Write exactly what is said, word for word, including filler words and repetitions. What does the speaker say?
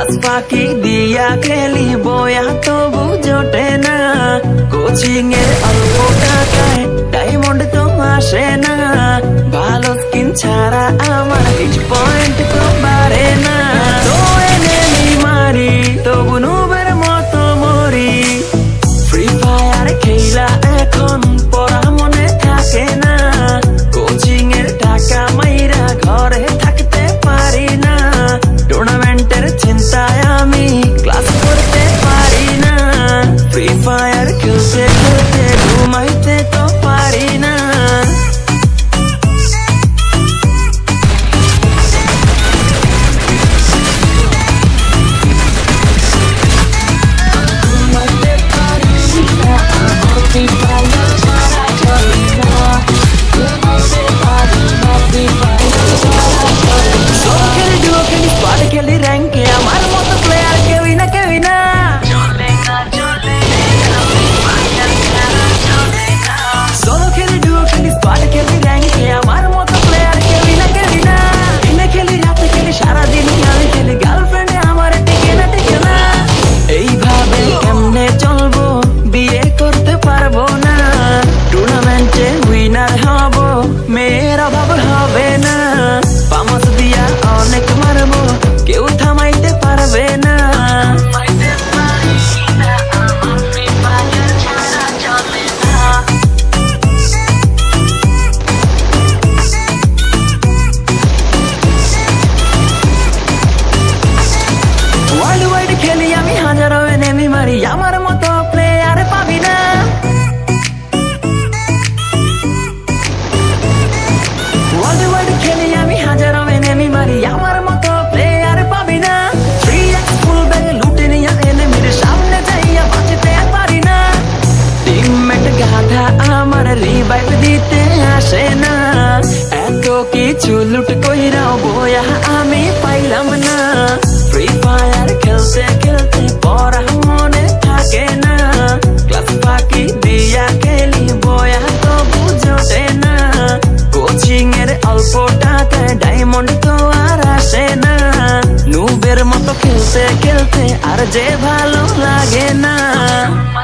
Class ফাঁকি দিয়া খেলি বয়া তবু জোটে না, কোচিং এর অল্প টাকায় ডায়মন্ড তো আসে না, ভালো স্কিন ছাড়া আমার হিট পয়েন্ট তো বাড়ে না। তো এনেমি মারি তবু নুবের মতো মরি, ফ্রি ফায়ার খেলা এখন পড়া মনে থাকে না, কোচিং এর টাকা মাইরা ঘরে থাকতে পারি না, টুর্নামেন্টের চিন্তায় আমি ক্লাস করতে পারি না, ফ্রি ফায়ার খেলতে খেলতে ঘুমাইতে তো পারি না। আমার মতো প্লেয়ার পাবি না, ওয়ার্ল্ড ওয়াইড খেলি আমি হাজারো এনিমি মারি, আমার মতো প্লেয়ার পাবি না, থ্রি এক্স ফুল ব্যাগে লুটে নিয়া এনিমির সামনে যাইয়া বাঁচতে পারি না, টিমমেট গাধা আমার রিভাইভ দিতে আসে না, এত কিছু লুট কইরাও বয়া আমি পাইলাম না, ফ্রি ফায়ার খেলতে খেলতে পড়া মনে থাকে না, ক্লাস ফাঁকি দিয়া খেলি বয়া তবু জোটে না, কোচিং এর অল্প টাকায় ডায়মন্ড তো আর আসে না, নুবের মতো খেলতে খেলতে আর যে ভালো লাগে না।